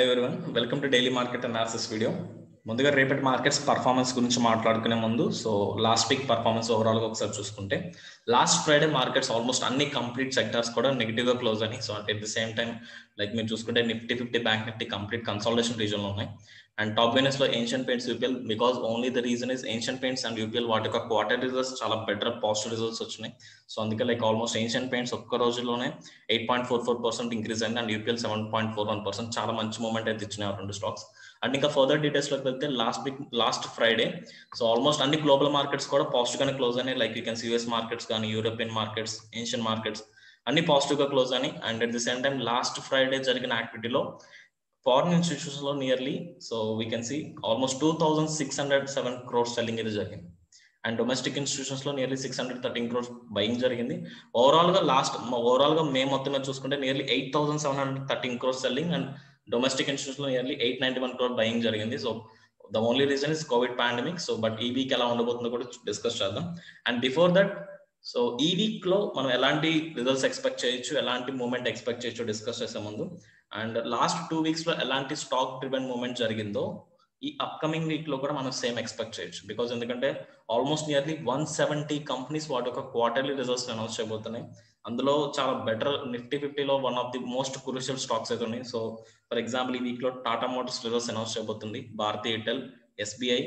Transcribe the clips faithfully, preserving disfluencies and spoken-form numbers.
Hello everyone, welcome to daily market analysis video. ముందుగా రేపటి markets performance గురించి మాట్లాడుకునే ముందు సో లాస్ట్ వీక్ పర్ఫార్మెన్స్ ఓవరాల్గా ఒకసారి చూసుకుంటే లాస్ట్ ఫ్రైడే మార్కెట్స్ ఆల్మోస్ట్ అన్ని కంప్లీట్ సెక్టర్స్ కూడా నెగిటివ్గా క్లోజ్ అని. So at the same time like మీరు చూసుకుంటే Nifty fifty bank Nifty complete consolidation రీజన్లో ఉన్నాయి. అండ్ టాప్ గెయినర్స్ లో Asian Paints, UPL, because only the reason is Asian Paints and UPL వాటి యొక్క క్వార్టర్ రిజల్ట్స్ చాలా బెటర్ పాజిటివ్ రిజల్ట్స్ వచ్చినాయి. So అందుకే లైక్ ఆల్మోస్ట్ ఏన్షియన్ పెయింట్స్ ఒక్క రోజులోనే eight point four four percent increase అయింది and UPL seven point four one percent చాలా మంచి మూమెంట్ అయితే ఇచ్చినాయి రెండు స్టాక్స్. అండ్ ఇంకా ఫర్దర్ డీటెయిల్స్ లోకి వెళ్తే last week last Friday so almost అన్ని గ్లోబల్ మార్కెట్స్ కూడా పాజిటివ్ గానే క్లోజ్ అయినాయి. Like you can US markets కానీ యూరోపియన్ మార్కెట్స్, ఏన్షియన్ మార్కెట్స్ అన్ని పాజిటివ్ గా క్లోజ్ అని. And at the same time last Friday జరిగిన యాక్టివిటీలో ఫారిన్ ఇన్స్టిట్యూషన్స్ లో nearly so we can see almost two thousand six hundred seven crores selling ఇది జరిగింది. And domestic institutions లో nearly six hundred thirteen crores buying జరిగింది. Overall గా last overall గా May మొత్తం మీద చూసుకుంటే nearly eight thousand seven hundred thirteen crores selling and domestic institutions లో nearly eight ninety one crore buying జరిగింది. So the only reason is COVID pandemic. So but ఈ week ఎలా ఉండబోతుందో కూడా డిస్కస్ చేద్దాం. అండ్ బిఫోర్ దట్ సో ఈ వీక్ లో మనం ఎలాంటి రిజల్ట్స్ ఎక్స్పెక్ట్ చేయొచ్చు, ఎలాంటి మూమెంట్ ఎక్స్పెక్ట్ చేయొచ్చు డిస్కస్ చేసే ముందు అండ్ లాస్ట్ టూ వీక్స్ లో ఎలాంటి స్టాక్ డ్రివెన్ మూమెంట్ జరిగిందో ఈ అప్కమింగ్ వీక్ లో కూడా మనం సేమ్ ఎక్స్పెక్ట్ చేయొచ్చు. బికాస్ ఎందుకంటే almost nearly one seventy companies వాటి యొక్క క్వార్టర్లీ రిజల్ట్స్ అనౌన్స్ చేయబోతున్నాయి. అందులో చాలా బెటర్ నిఫ్టీ ఫిఫ్టీలో one of the most crucial stocks అయితే ఉన్నాయి. సో ఫర్ ఎగ్జాంపుల్ ఈ వీక్ లో టాటా మోటార్స్ రిజల్ట్స్ అనౌన్స్ చేయబోతుంది, Bharti Airtel, SBI,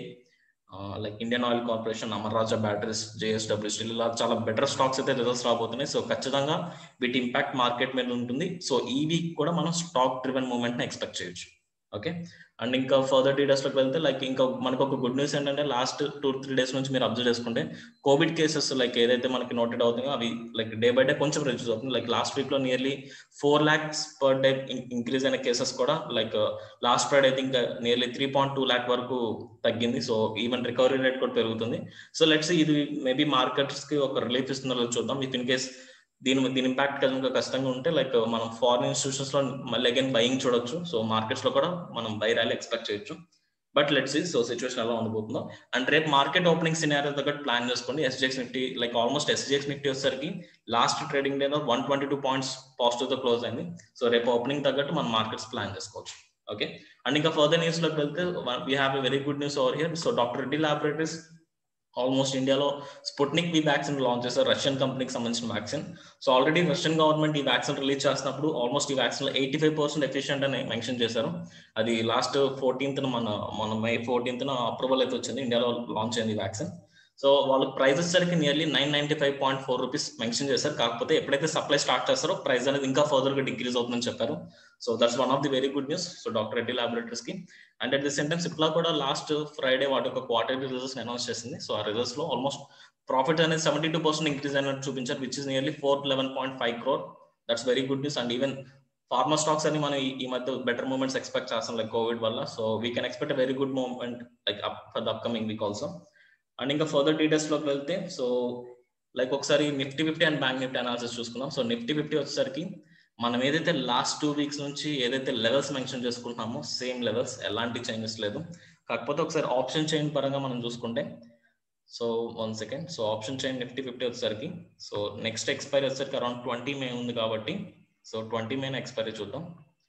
like Indian Oil Corporation, Amara Raja batteries, JSW steel, ఇలా చాలా బెటర్ స్టాక్స్ అయితే రిజల్ట్స్ రాబోతున్నాయి. సో ఖచ్చితంగా వీటి ఇంపాక్ట్ మార్కెట్ మీద ఉంటుంది. సో ఈ వీక్ కూడా మనం స్టాక్ డ్రివెన్ మూవ్మెంట్ ని ఎక్స్పెక్ట్ చేయొచ్చు. ఓకే. అండ్ ఇంకా ఫర్దర్ డీటెయిల్స్ లోకి వెళ్తే లైక్ ఇంకా మనకు ఒక గుడ్ న్యూస్ ఏంటంటే లాస్ట్ టూ త్రీ డేస్ నుంచి మీరు అబ్జర్వ్ చేసుకుంటే కోవిడ్ కేసెస్ లైక్ ఏదైతే మనకి నోటెడ్ అవుతున్నాయో అవి లైక్ డే బై డే కొంచెం రిడ్యూస్ అవుతుంది. లైక్ లాస్ట్ వీక్ లో nearly four lakhs per day increase అయిన కేసెస్ కూడా లైక్ లాస్ట్ ఫ్రైడే అయితే ఇంకా nearly three point two lakh వరకు తగ్గింది. సో ఈవెన్ రికవరీ రేట్ కూడా పెరుగుతుంది. సో లెట్స్ ఇది మేబీ మార్కెట్స్ కి ఒక రిలీఫ్ ఇస్తుందో చూద్దాం. ఇఫ్ ఇన్ కేస్ దీని దీని ఇంపాక్ట్ కనుక కష్టంగా ఉంటే లైక్ మనం ఫారిన్ ఇన్స్టిట్యూషన్స్ లో మళ్ళీ అగైన్ బయింగ్ చూడొచ్చు. సో మార్కెట్స్ లో కూడా మనం బై ర్యాలీ ఎక్స్పెక్ట్ చేయొచ్చు. But let's see so situation ఎలా ఉండబోతుందో. అండ్ రేపు మార్కెట్ ఓపెనింగ్ సినారియో తగ్గట్టు ప్లాన్ చేసుకోండి. SGX Nifty like almost SGX Nifty వచ్చేసరికి last trading day one twenty two points positive తో క్లోజ్ అయింది. సో రేపు ఓపెనింగ్ తగ్గట్టు మనం మార్కెట్స్ ప్లాన్ చేసుకోవచ్చు. ఓకే. అండ్ ఇంకా ఫర్దర్ న్యూస్ లోకి వెళ్తే we have a very good news over here. So doctor Reddy laboratories almost ఇండియాలో స్పుట్నిక్ వి వ్యాక్సిన్ లాంచ్ చేశారు, రష్యన్ కంపెనీకి సంబంధించిన vaccine. So already Russian government ఈ వ్యాక్సిన్ రిలీజ్ చేసినప్పుడు ఆల్మోస్ట్ ఈ వ్యాక్సిన్ లో ఎయిటీ ఫైవ్ పర్సెంట్ ఎఫిషియెంట్ అని మెన్షన్ చేశారు. అది లాస్ట్ ఫోర్టీన్త్ మన మన మే ఫోర్టీన్త్ అప్రూవల్ అయితే వచ్చింది, ఇండియాలో లాంచ్ అయింది ఈ వ్యాక్సిన్. సో వాళ్ళకి ప్రైజెస్ సరికి nearly nine ninety five point four rupees mention చేశారు. కాకపోతే ఎప్పుడైతే సప్లై స్టార్ట్ చేస్తారో ప్రైస్ అనేది ఇంకా ఫర్దర్ గా డిక్రీజ్ అవుతుందని చెప్పారు. So that's one of the very good news so doctor Reddy laboratories కి. And at the same time Cipla కూడా లాస్ట్ ఫ్రైడే వాటి యొక్క క్వార్టర్లీ రిజల్ట్స్ అనౌన్స్ చేసింది. సో ఆ రిజల్ట్స్ లో ఆల్మోస్ట్ ప్రాఫిట్ అనేది సెవెంటీ టూ పర్సెంట్ ఇంక్రీజ్ అయినట్టు చూపించారు, which is nearly four eleven point five crore. That's very good news. And even pharma stocks అని మనం ఈ మధ్య బెటర్ మూమెంట్స్ ఎక్స్పెక్ట్ చేస్తాం లైక్ కోవిడ్ వల్ల. So we can expect very good movement like for the upcoming week also. And ఇంకా further details లోకి వెళ్తే so like ఒకసారి Nifty fifty and bank Nifty analysis చూసుకుందాం. సో నిఫ్టీ ఫిఫ్టీ వచ్చేసరికి మనం ఏదైతే లాస్ట్ టూ వీక్స్ నుంచి ఏదైతే లెవెల్స్ మెన్షన్ చేసుకుంటున్నామో సేమ్ లెవెల్స్, ఎలాంటి చేంజెస్ లేదు. కాకపోతే ఒకసారి ఆప్షన్ చైన్ పరంగా మనం చూసుకుంటే so one second so option chain Nifty fifty వచ్చేసరికి సో నెక్స్ట్ ఎక్స్పైరీ వచ్చేసరికి అరౌండ్ ట్వంటీ మే ఉంది కాబట్టి సో ట్వంటీ మే ఎక్స్పైరీ చూద్దాం.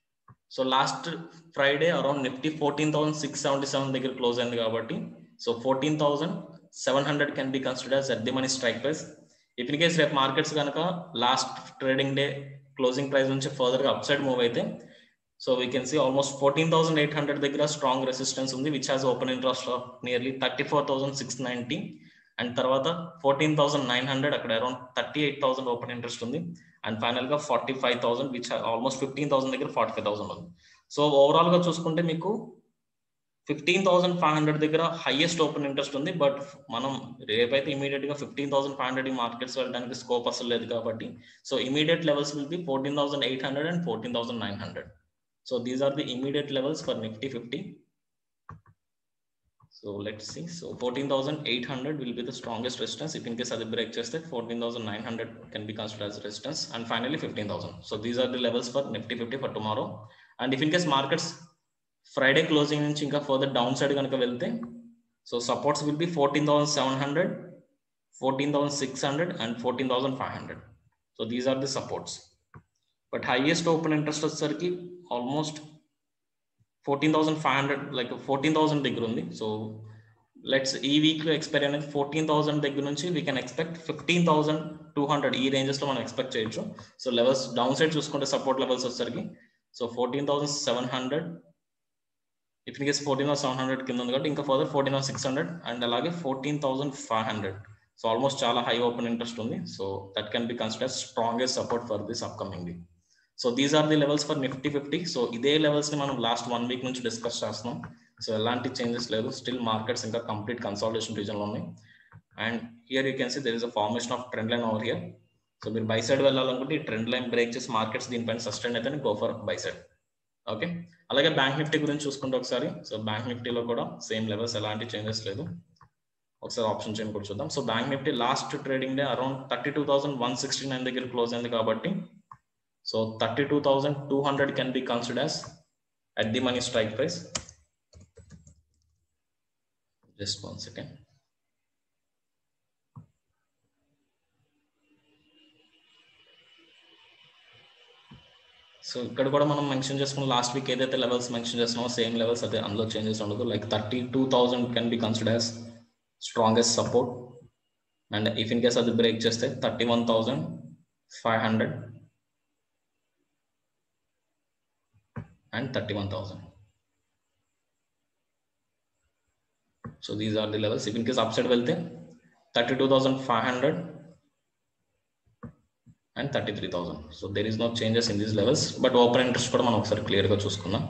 So last Friday around Nifty fourteen thousand six seventy seven దగ్గర క్లోజ్ అయింది కాబట్టి so fourteen thousand seven hundred can be consider at the money strike price. If in case రేపు markets కనుక last trading day closing price నుంచి further గా up side move అయితే so we can see almost fourteen thousand eight hundred దగ్గర strong resistance ఉంది, which has open interest of nearly thirty four thousand six ninety. And తర్వాత fourteen thousand nine hundred అక్కడ around thirty eight thousand open interest ఉంది. And final గా forty five thousand which almost fifteen thousand దగ్గర forty five thousand ఉంది. So overall గా చూసుకుంటే మీకు fifteen thousand five hundred దగ్గర హైయెస్ట్ ఓపెన్ ఇంట్రెస్ట్ ఉంది. బట్ మనం రేపైతే ఇమీడియట్ గా ఫిఫ్టీన్ థౌసండ్ ఫైవ్ హండ్రెడ్ ఈ మార్కెట్స్ వెళ్ళడానికి స్కోప్ అసలు లేదు కాబట్టి so immediate levels will be fourteen thousand eight hundred and fourteen thousand nine hundred. So these are the immediate levels for Nifty fifty. So let's see so fourteen thousand eight hundred will be the strongest resistance. If in case అది break చేస్తే fourteen thousand nine hundred can be considered as resistance and finally fifteen thousand. So these are the levels for Nifty fifty for tomorrow. And if in case markets Friday closing నుంచి ఇంకా further down side కనుక వెళ్తే so supports will be fourteen thousand seven hundred, fourteen thousand six hundred and fourteen thousand five hundred. So these are the supports. But highest open interest వచ్చేసరికి almost fourteen thousand five hundred like fourteen thousand దగ్గర ఉంది. So let's ఈ week లో expiry అనేది fourteen thousand దగ్గర నుంచి we can expect fifteen thousand two hundred ఈ ranges లో మనం ఎక్స్పెక్ట్ చేయొచ్చు. సో లెవెల్స్ డౌన్ సైడ్ చూసుకుంటే సపోర్ట్ లెవెల్స్ వచ్చేసరికి so fourteen thousand seven hundred if in case fourteen thousand seven hundred కింద ఉంది కాబట్టి ఇంకా further fourteen thousand six hundred and అలాగే fourteen thousand five hundred. So almost చాలా high open interest ఉంది. So that can be consider strongest support for this upcoming week. So these are the levels for Nifty fifty. So ఇదే levels ని మనం last one week నుంచి discuss చేస్తున్నాం. So ఎలాంటి changes లేదు, still markets ఇంకా complete consolidation region లో ఉన్నాయి. And here you can see there is a formation of trend line over here. So మీరు బై సైడ్ వెళ్ళాలనుకుంటే ఈ ట్రెండ్ లైన్ బ్రేక్ చేసి మార్కెట్స్ దీనిపైన సస్టైన్ అయితే go for buy side. Okay, అలాగే బ్యాంక్ నిఫ్టీ గురించి చూసుకుంటే ఒకసారి, సో బ్యాంక్ నిఫ్టీలో కూడా సేమ్ లెవెల్స్, ఎలాంటి చేంజెస్ లేదు. ఒకసారి ఆప్షన్ చైన్ కూడా చూద్దాం. So bank Nifty last trading day around thirty two thousand one sixty nine దగ్గర క్లోజ్ అయింది కాబట్టి so thirty two thousand two hundred can be considered as at the money strike price. Just one second. So ఇక్కడ కూడా మనం mention చేసుకున్న last week ఏదైతే levels mention చేస్తున్నామో same levels అదే, అందులో చేంజెస్ ఉండదు. Like thirty two thousand can be considered as strongest support. And if in case అది బ్రేక్ చేస్తే thirty one thousand five hundred and thirty one thousand. So these are the levels. If in case up side వెళ్తే thirty two thousand five hundred and thirty-three thousand. So there is no changes in these levels, but open interest కూడా మనం ఒకసారి clear గా చూసుకుందాం.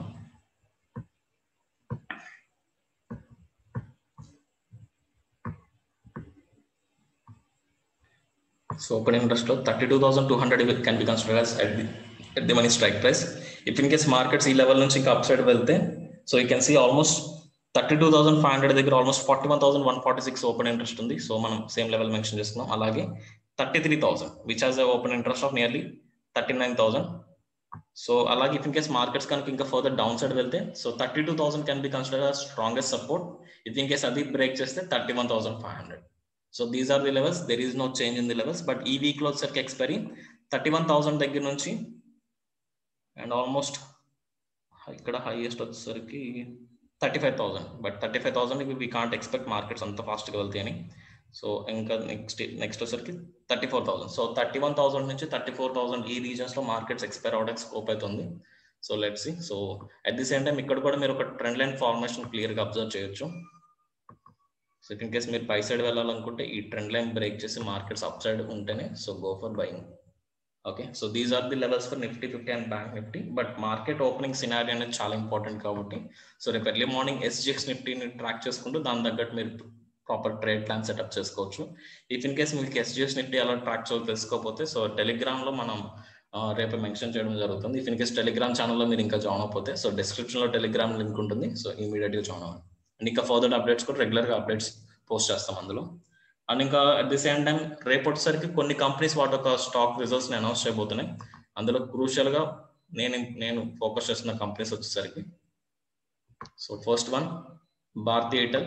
So open interest లో thirty two thousand two hundred can be considered as at the at the money strike price. If in case markets ఈ level నుంచి ఇంకా up side వెళ్తే so you can see almost thirty two thousand five hundred దగ్గర almost forty one thousand one forty six open interest ఉంది. సో మనం same level mention చేస్తున్నాం. అలాగే thirty three thousand which has open interest of nearly thirty nine thousand. So అలాగే if in case markets కనుక ఇంకా further down side వెళ్తే so thirty two thousand can be consider as strongest support. If in case అది break చేస్తే thirty one thousand five hundred. So these are the levels. There is no change in the levels. But ఈ week లో వచ్చేసరికి expiry thirty one thousand దగ్గర నుంచి and almost ఇక్కడ highest వచ్చేసరికి thirty five thousand. But thirty five thousand we can't expect markets అంత ఫాస్ట్గా వెళ్తాయని. సో ఇంకా నెక్స్ట్ నెక్స్ట్ వచ్చరికి thirty four thousand. So thirty one thousand నుంచి థర్టీ ఫోర్ థౌసండ్ ఈ రీజన్స్ లో మార్కెట్స్ ఎక్స్పైర్ అవడానికి స్కోప్ అవుతుంది. So let's see. So at the same time ఇక్కడ కూడా మీరు ఒక ట్రెండ్ లైన్ ఫార్మేషన్ క్లియర్ గా అబ్జర్వ్ చేయొచ్చు. సో ఇన్ కేస్ మీరు పై సైడ్ వెళ్ళాలనుకుంటే ఈ ట్రెండ్ లైన్ బ్రేక్ చేసి మార్కెట్స్ అప్ సైడ్ ఉంటేనే so go for buying. Okay, so these are the levels for Nifty fifty and bank Nifty. But market opening scenario అనేది చాలా ఇంపార్టెంట్ కాబట్టి సో రేపు ఎర్లీ మార్నింగ్ ఎస్జిఎక్స్ నిఫ్టీని ట్రాక్ చేసుకుంటూ దాని తగ్గట్టు మీరు ప్రాపర్ ట్రేడ్ ప్లాన్ సెటప్ చేసుకోవచ్చు. ఇఫ్ ఇన్ కేస్ మీకు ఎస్జిఎస్ నిఫ్టీ అలా ట్రాక్ చేయాలి తెలుసుకోకపోతే సో టెలిగ్రామ్ లో మనం రేపు మెన్షన్ చేయడం జరుగుతుంది. ఇఫ్ ఇన్ కేస్ టెలిగ్రామ్ ఛానల్లో మీరు ఇంకా జాయిన్ అయిపోతే సో డిస్క్రిప్షన్ లో టెలిగ్రామ్ లింక్ ఉంటుంది. సో ఇమీడియట్ గా జాయిన్ అవ్వండి. అండ్ ఇంకా ఫర్దర్ అప్డేట్స్ కూడా రెగ్యులర్ గా అప్డేట్స్ పోస్ట్ చేస్తాం అందులో. అండ్ ఇంకా అట్ ది సేమ్ టైం రేపు వచ్చేసరికి కొన్ని కంపెనీస్ వాటి యొక్క స్టాక్ రిజల్ట్స్ ని అనౌన్స్ చేయబోతున్నాయి. అందులో క్రూషియల్ గా నేను నేను ఫోకస్ చేస్తున్న కంపెనీస్ వచ్చేసరికి so first one Bharti Airtel,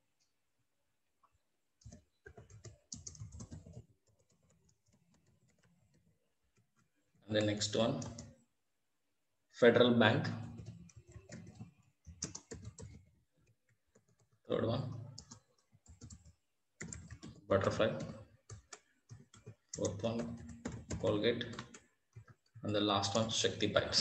and the next one Federal Bank, third one Butterfly, fourth one Colgate, and the last one Shakti Pipes.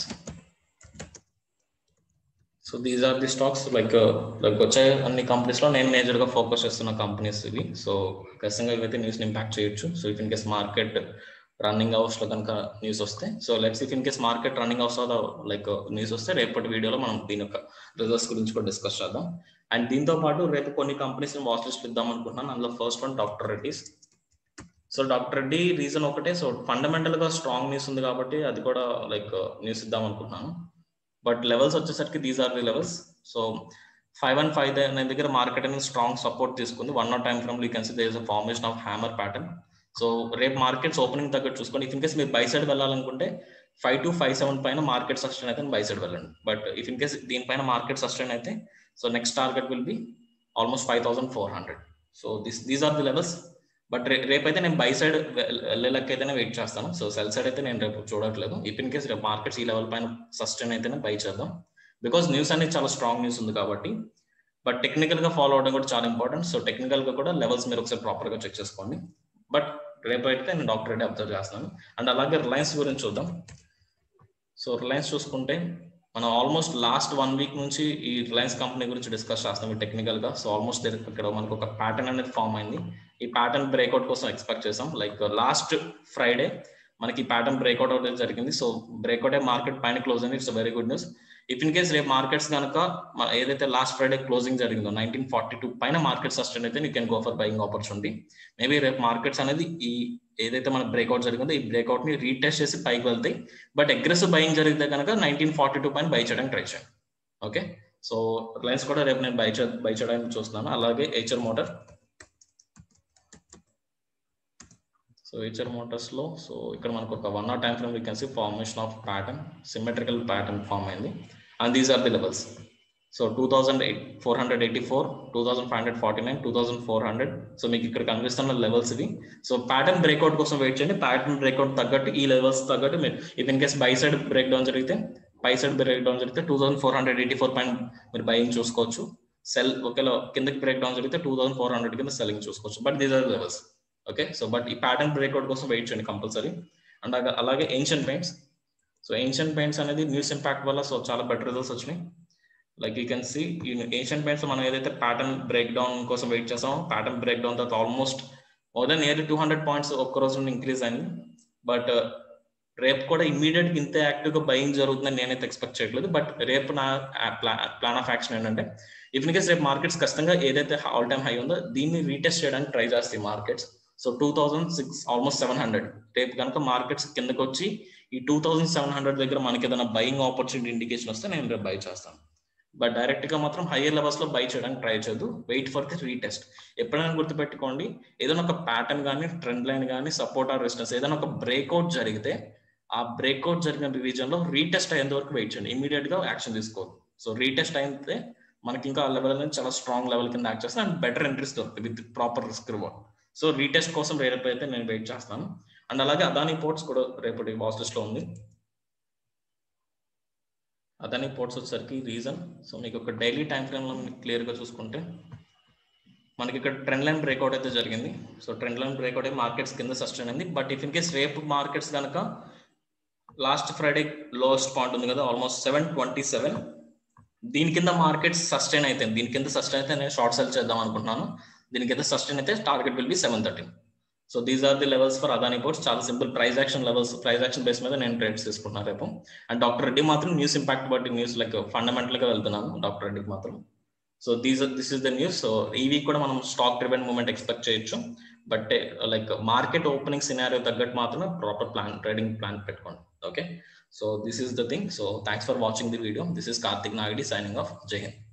So these are the stocks like uh, like వచ్చే అన్ని companies లో నేను major గా focus చేస్తున్న companies ఇవి. సో ఖచ్చితంగా ఇవైతే న్యూస్ ఇంపాక్ట్ చేయొచ్చు. So if in case market running hours లో కనుక న్యూస్ వస్తే so let's if in case market running hours లో లైక్ న్యూస్ వస్తే రేపటి వీడియోలో మనం దీని యొక్క రిజల్ట్స్ గురించి కూడా డిస్కస్ చేద్దాం. అండ్ దీంతో పాటు రేపు కొన్ని కంపెనీస్ వాచ్ లిస్ట్ ఇద్దాం అనుకుంటున్నాను. అందులో first one doctor Reddy's. So doctor Reddy reason ఒకటే, సో ఫండమెంటల్ గా స్ట్రాంగ్ న్యూస్ ఉంది కాబట్టి అది కూడా లైక్ న్యూస్ ఇద్దాం అనుకుంటున్నాను. బట్ లెవెల్స్ వచ్చేసరికి these are the levels. So five and five అనే దగ్గర మార్కెట్ అనేది స్ట్రాంగ్ సపోర్ట్ తీసుకుంది. వన్ నాట్ టైమ్ ఫ్రేమ్ లో you can see there is a formation of hammer pattern. So రేపు మార్కెట్స్ ఓపెనింగ్ తగ్గట్టు చూసుకోండి. ఇఫ్ ఇన్ కేస్ మీరు buy side వెళ్ళాలనుకుంటే ఫైవ్ టు ఫైవ్ సెవెన్ పైన మార్కెట్ సస్టైన్ అయితే బై సైడ్ వెళ్ళండి. బట్ ఇఫ్ ఇన్ కేస్ దీనిపైన మార్కెట్ సస్టైన్ అయితే so next target will be almost five thousand four hundred. So this these are the levels. But రేపైతే నేను by side వెళ్ళేలకి అయితేనే wait చేస్తాను. So cell side అయితే నేను రేపు చూడట్లేదు. ఇఫ్ ఇన్ కేస్ రేపు మార్కెట్స్ ఈ లెవెల్ పైన సస్టైన్ అయితేనే బై చేద్దాం. బికాస్ న్యూస్ అనేది చాలా స్ట్రాంగ్ న్యూస్ ఉంది కాబట్టి. బట్ టెక్నికల్ గా ఫాలో అవడం కూడా చాలా ఇంపార్టెంట్. సో టెక్నికల్ గా కూడా లెవెల్స్ మీరు ఒకసారి ప్రాపర్ గా చెక్ చేసుకోండి. బట్ రేపు అయితే నేను డాక్టర్ రెడ్డి అబ్జర్వ్ చేస్తున్నాను. అండ్ అలాగే రిలయన్స్ గురించి చూద్దాం. సో రిలయన్స్ చూసుకుంటే మనం ఆల్మోస్ట్ లాస్ట్ వన్ వీక్ నుంచి ఈ రిలయన్స్ కంపెనీ గురించి డిస్కస్ చేస్తాం టెక్నికల్ గా. సో ఆల్మోస్ట్ ఇక్కడ మనకు ఒక ప్యాటర్న్ అనేది ఫామ్ అయింది. ఈ ప్యాటర్న్ బ్రేక్అవుట్ కోసం ఎక్స్పెక్ట్ చేసాం. లైక్ లాస్ట్ ఫ్రైడే మనకి ప్యాటర్న్ బ్రేక్అవుట్ అనేది జరిగింది. సో బ్రేక్అవుట్ మార్కెట్ పైన క్లోజ్ అయింది. It's very good news. If in case రేపు మార్కెట్స్ కనుక ఏదైతే లాస్ట్ ఫ్రైడే క్లోజింగ్ జరిగిందో నైన్టీన్ ఫార్టీ టూ పైన మార్కెట్ సస్టైన్ అయితే you can go for buying opportunity. Maybe రేపు మార్కెట్స్ అనేది ఈ ఏదైతే మన బ్రేక్అవుట్ జరిగిందో ఈ బ్రేక్అవుట్ ని రీటెస్ట్ చేసి పైకి వెళ్తాయి. బట్ అగ్రెసివ్ బయింగ్ జరిగితే కనుక నైన్టీన్ ఫార్టీ టూ పైన బై చేయడానికి ట్రై చేయండి. ఓకే, సో రిలయన్స్ కూడా రేపు నేను బై బై చేయడానికి చూస్తున్నాను. అలాగే HR motor. So HR motors లో సో ఇక్కడ మనకు ఒక one hour time frame we can see formation of pattern, symmetrical pattern form అయింది. And these are the levels. So two thousand eight four hundred eighty four two thousand five hundred forty nine two thousand four hundred so మీకు ఇక్కడ కనిపిస్తున్న levels ఇవి. So pattern breakout కోసం wait చేయండి. Pattern breakout తగ్గట్టు ఈ levels తగ్గట్టు మీరు if in case buy side break down జరిగితే పై సైడ్ బ్రేక్ డౌన్ జరిగితే two thousand four hundred eighty four పైన మీరు బయింగ్ చూసుకోవచ్చు. సెల్ ఒకవేళ కిందకి బ్రేక్ డౌన్ జరిగితే టూ థౌసండ్ ఫోర్ హండ్రెడ్ కింద సెల్లింగ్ చూసుకోవచ్చు. But these are levels. Okay, so but ఈ ప్యాటర్న్ బ్రేక్అవుట్ కోసం వెయిట్ చేయండి కంపల్సరీ. అండ్ అలాగే Asian paints. So Asian paints అనేది న్యూస్ ఇంపాక్ట్ వల్ల సో చాలా బెటర్ రిజల్ట్స్ వచ్చినాయి. లైక్ యూ కెన్ సీ ఈ ఏన్షియన్ పెయింట్స్ మనం ఏదైతే ప్యాటర్న్ బ్రేక్ డౌన్ కోసం వెయిట్ చేసామో ప్యాటర్న్ బ్రేక్ డౌన్ తర్వాత almost more than nearly two hundred points ఒక్క రోజు నుండి ఇంక్రీజ్ అయింది. బట్ రేపు కూడా ఇమీడియట్ ఇంత యాక్టివ్ గా బయింగ్ జరుగుతుందని నేనైతే ఎక్స్పెక్ట్ చేయట్లేదు. బట్ రేపు నా ప్లాన్ ఆఫ్ యాక్షన్ ఏంటంటే ఇఫ్ ఇన్ కేస్ రేపు మార్కెట్స్ ఖచ్చితంగా ఏదైతే ఆల్ టైమ్ హై ఉందో దీన్ని రీటెస్ట్ చేయడానికి ట్రై చేస్తాయి markets. So two thousand six almost seven hundred రేపు కనుక మార్కెట్స్ కిందకి వచ్చి ఈ టూ థౌసండ్ సెవెన్ హండ్రెడ్ దగ్గర మనకి ఏదైనా బయింగ్ ఆపర్చునిటీ ఇండికేషన్ వస్తే నేను రేపు బై చేస్తాను. బట్ డైరెక్ట్ గా మాత్రం హైయర్ లెవెల్స్ లో బై చేయడానికి ట్రై చేయదు. Wait for the retest. ఎప్పుడైనా గుర్తుపెట్టుకోండి, ఏదైనా ఒక ప్యాటర్న్ కానీ ట్రెండ్ లైన్ కానీ సపోర్ట్ ఆర్ రెసిస్టెన్స్ ఏదైనా ఒక బ్రేక్అవుట్ జరిగితే ఆ బ్రేక్అవుట్ జరిగిన రీజన్ లో రీటెస్ట్ అయ్యేంత వరకు వెయిట్ చేయండి. ఇమీడియట్ గా యాక్షన్ తీసుకోవద్దు. సో రీటెస్ట్ అయితే మనకి ఇంకా ఆ లెవెల్ అనేది చాలా స్ట్రాంగ్ లెవెల్ కింద యాక్ట్ చేస్తాను అండ్ బెటర్ ఎంట్రీస్ దొరుకుతుంది with proper risk reward. So retest కోసం రేపు అయితే నేను వెయిట్ చేస్తాను. అండ్ అలాగే అదానీ పోర్ట్స్ కూడా రేపటి వాచ్ లిస్ట్ లో ఉంది. అదానీ పోర్ట్స్ వచ్చేసరికి రీజన్ సో మీకు ఒక డైలీ టైం ఫ్రేమ్ లో క్లియర్ గా చూసుకుంటే మనకి ఇక్కడ ట్రెండ్ లైన్ బ్రేక్అవుట్ అయితే జరిగింది. సో ట్రెండ్ లైన్ బ్రేక్అవుట్ అయితే మార్కెట్స్ కింద సస్టైన్ అయింది. బట్ ఇఫ్ ఇన్ కేస్ రేపు మార్కెట్స్ కనుక లాస్ట్ ఫ్రైడే లోయెస్ట్ పాయింట్ ఉంది కదా ఆల్మోస్ట్ సెవెన్ ట్వంటీ సెవెన్ దీని కింద మార్కెట్స్ సస్టైన్ అయితే దీని కింద సస్టైన్ అయితే నేను షార్ట్ సెల్ చేద్దాం అనుకుంటున్నాను. దీని కింద సస్టైన్ అయితే target will be seven thirteen. So these are the levels for Adani ports. చాలా simple price action levels price action base మీద నేను ట్రేడ్స్ తీసుకుంటున్నాను రేపు. అండ్ డాక్టర్ రెడ్డి మాత్రం న్యూస్ ఇంపాక్ట్ బట్టి న్యూస్ లైక్ ఫండమెంటల్ గా వెళ్తున్నాను డాక్టర్ రెడ్డికి మాత్రం. So these this is the news. So ఈ వీక్ కూడా మనం స్టాక్ డ్రివెన్ మూవ్మెంట్ ఎక్స్పెక్ట్ చేయొచ్చు. But like market opening scenario తగ్గట్టు మాత్రమే ప్రాపర్ ప్లాన్ ట్రేడింగ్ ప్లాన్ పెట్టుకోండి. Okay, so this is the thing. So thanks for watching the video. This is Karthik Nagidi signing off. Jai Hind.